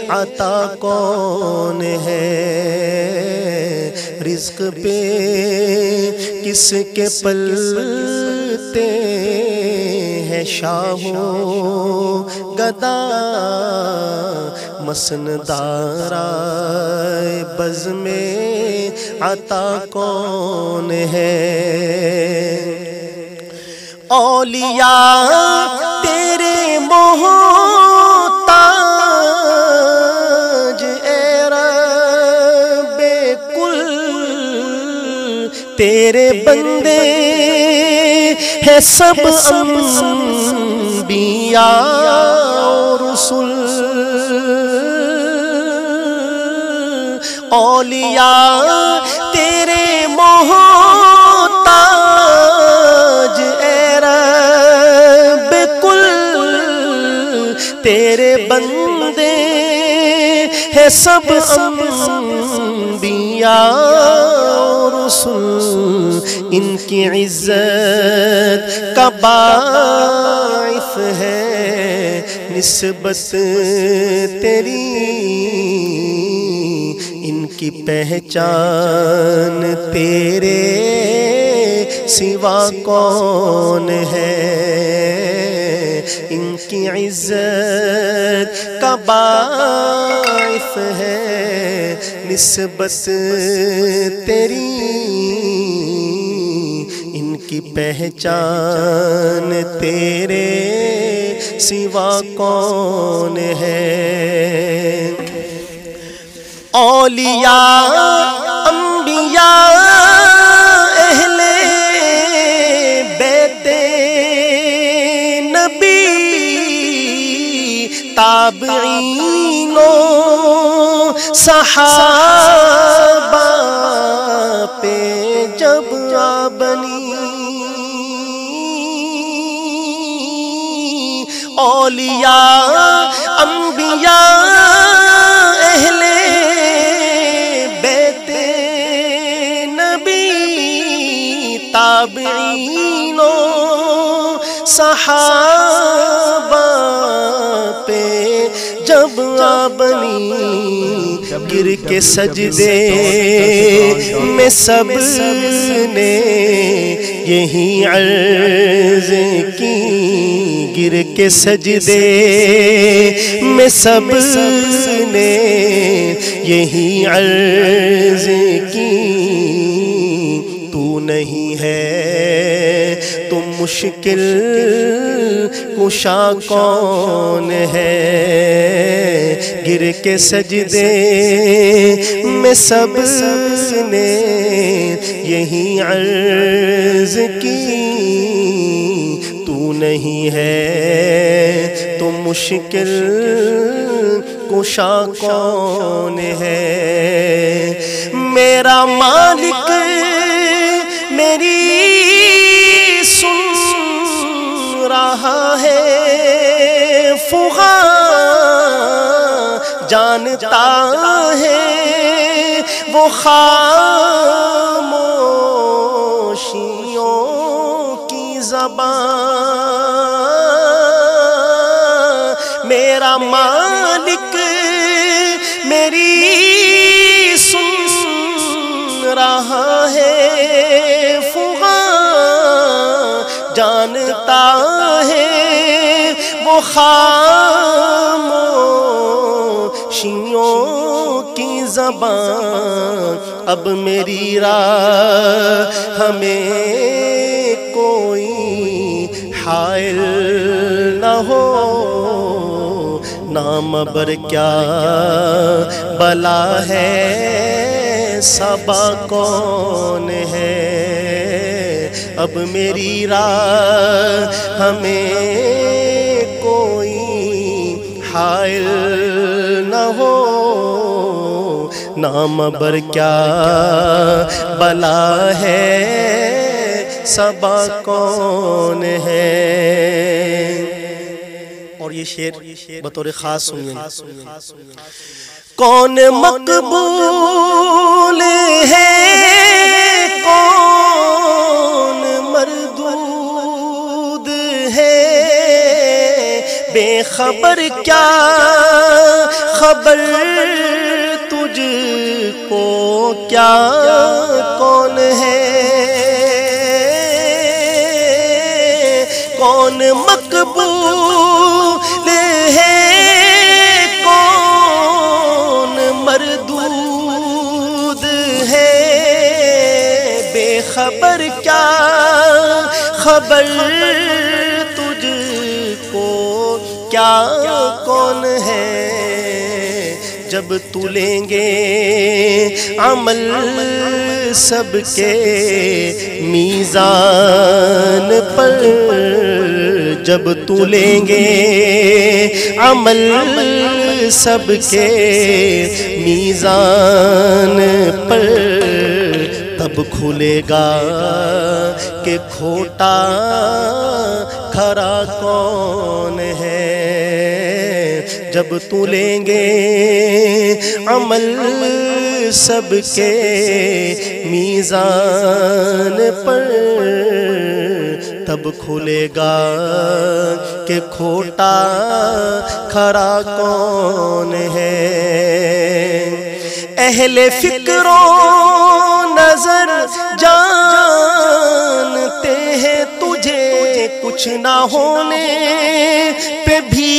عطا کون ہے؟ رزق پہ کس کے پلتے ہیں شاہو گدا؟ مسندارائے بز میں عطا کون ہے؟ اولیاء تیرے محتاج اے رب کل، تیرے بندے ہیں سب انبیاء اور رسل۔ اولیاء تیرے محتاج اے رب کل، تیرے بندے ہیں سب انبیاء اور رسل۔ ان کی عزت کا باعث ہے نسبت تیری، ان کی پہچان تیرے سوا کون ہے؟ ان کی عزت کا باعث ہے نسبت تیری، ان کی پہچان تیرے سوا کون ہے؟ اولیاء انبیاء اہل بیت نبی، تابعینوں صحابہ پہ جب بنی، اولیاء انبیاء اہل بیت نبی، تابعینوں صحابہ پہ جب بنی، گر کے سجدے میں سب نے یہی عرض کی، گر کے سجدے میں سب نے یہی عرض کی، تو نہیں ہے تو مشکل کشا کون ہے؟ گر کے سجدے میں سب نے یہی عرض کی، تو نہیں ہے تو مشکل کشا کون ہے؟ میرا مالک میری سن رہا ہے، فغاں جانتا ہے وہ خاموشیوں کی زبان۔ میرا مالک میری سن رہا ہے، فغاں جانتا ہے وہ خاموشیوں کی زبان۔ اب میری راہ ہمیں کوئی حائل نہ ہو، نام بر کیا بلا ہے، صبا کون ہے؟ اب میری راہ ہمیں کوئی حائل نہ ہو، نام بر کیا بلا ہے، صبا کون ہے؟ اور یہ شعر بطور خاص سنیے۔ کون مقبول ہے کون مردود ہے، بے خبر کیا خبر تجھ کو کیا کون ہے، کون مقبول ہے کون مردود ہے، بے خبر کیا خبر تجھ کو کیا کون ہے، جب تو لیں گے عمل سب کے میزان پر، جب تو لیں گے عمل سب کے میزان پر، تب کھلے گا کہ کھوٹا کھرا کون ہے، جب تو لیں گے عمل سب کے میزان پر، تب کھلے گا کہ کھوٹا کھرا کون ہے۔ اہل فکر و نظر جانتے ہیں تجھے کچھ نہ ہونے پہ بھی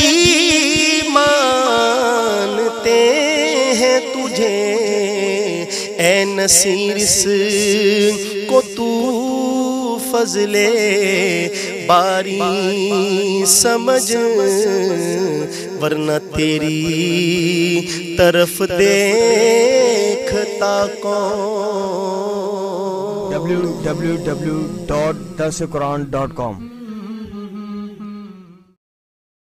مانتے ہیں تجھے، اے نصیر اس کو تو فضل باری سمجھ، ورنہ تیری طرف دیکھتا کون۔ www.darsequran.com